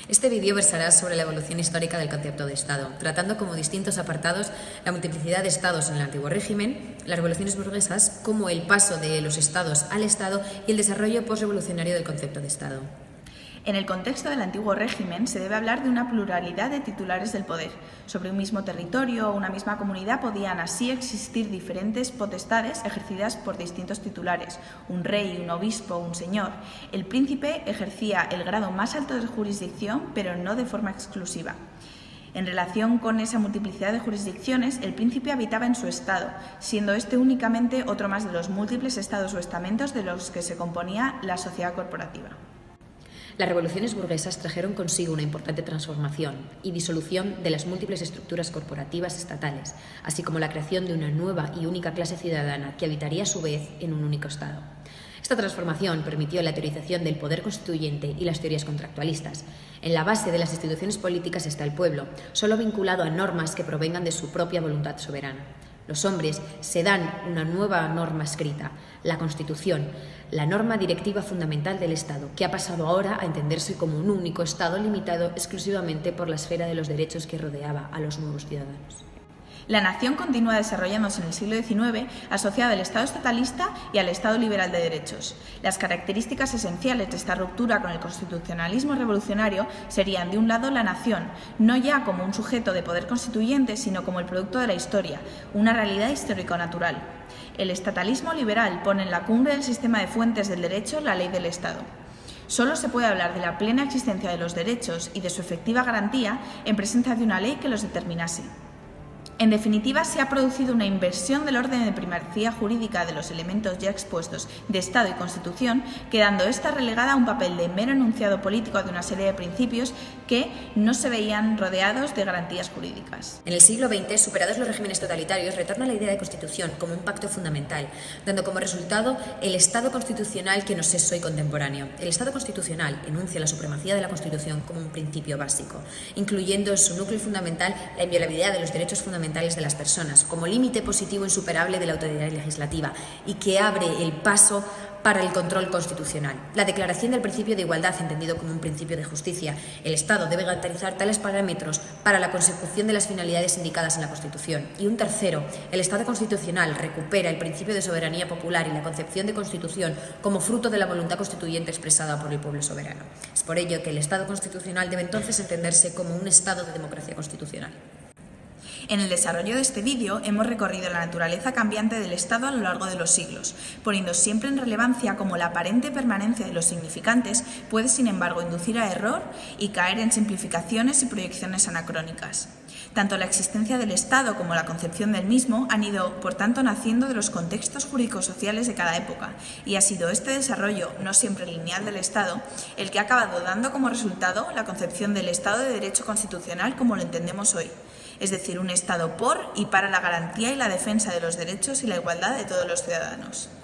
Este vídeo versará sobre la evolución histórica del concepto de Estado, tratando como distintos apartados la multiplicidad de estados en el antiguo régimen, las revoluciones burguesas, como el paso de los estados al Estado y el desarrollo postrevolucionario del concepto de Estado. En el contexto del antiguo régimen se debe hablar de una pluralidad de titulares del poder. Sobre un mismo territorio o una misma comunidad podían así existir diferentes potestades ejercidas por distintos titulares, un rey, un obispo, un señor. El príncipe ejercía el grado más alto de jurisdicción, pero no de forma exclusiva. En relación con esa multiplicidad de jurisdicciones, el príncipe habitaba en su estado, siendo este únicamente otro más de los múltiples estados o estamentos de los que se componía la sociedad corporativa. Las revoluciones burguesas trajeron consigo una importante transformación y disolución de las múltiples estructuras corporativas estatales, así como la creación de una nueva y única clase ciudadana que habitaría a su vez en un único Estado. Esta transformación permitió la teorización del poder constituyente y las teorías contractualistas. En la base de las instituciones políticas está el pueblo, solo vinculado a normas que provengan de su propia voluntad soberana. Los hombres se dan una nueva norma escrita, la Constitución, la norma directiva fundamental del Estado, que ha pasado ahora a entenderse como un único Estado limitado exclusivamente por la esfera de los derechos que rodeaba a los nuevos ciudadanos. La nación continúa desarrollándose en el siglo XIX asociada al Estado estatalista y al Estado liberal de derechos. Las características esenciales de esta ruptura con el constitucionalismo revolucionario serían, de un lado, la nación, no ya como un sujeto de poder constituyente, sino como el producto de la historia, una realidad histórico-natural. El estatalismo liberal pone en la cumbre del sistema de fuentes del derecho la ley del Estado. Solo se puede hablar de la plena existencia de los derechos y de su efectiva garantía en presencia de una ley que los determinase. En definitiva, se ha producido una inversión del orden de primacía jurídica de los elementos ya expuestos de Estado y Constitución, quedando esta relegada a un papel de mero enunciado político de una serie de principios que no se veían rodeados de garantías jurídicas. En el siglo XX, superados los regímenes totalitarios, retorna la idea de Constitución como un pacto fundamental, dando como resultado el Estado constitucional que nos es hoy contemporáneo. El Estado constitucional enuncia la supremacía de la Constitución como un principio básico, incluyendo en su núcleo fundamental la inviolabilidad de los derechos fundamentales de las personas, como límite positivo insuperable de la autoridad legislativa y que abre el paso para el control constitucional. La declaración del principio de igualdad, entendido como un principio de justicia. El Estado debe garantizar tales parámetros para la consecución de las finalidades indicadas en la Constitución. Y un tercero, el Estado constitucional recupera el principio de soberanía popular y la concepción de Constitución como fruto de la voluntad constituyente expresada por el pueblo soberano. Es por ello que el Estado constitucional debe entonces entenderse como un Estado de democracia constitucional. En el desarrollo de este vídeo hemos recorrido la naturaleza cambiante del Estado a lo largo de los siglos, poniendo siempre en relevancia cómo la aparente permanencia de los significantes puede, sin embargo, inducir a error y caer en simplificaciones y proyecciones anacrónicas. Tanto la existencia del Estado como la concepción del mismo han ido, por tanto, naciendo de los contextos jurídico-sociales de cada época, y ha sido este desarrollo, no siempre lineal del Estado, el que ha acabado dando como resultado la concepción del Estado de Derecho constitucional como lo entendemos hoy, es decir, un Estado por y para la garantía y la defensa de los derechos y la igualdad de todos los ciudadanos.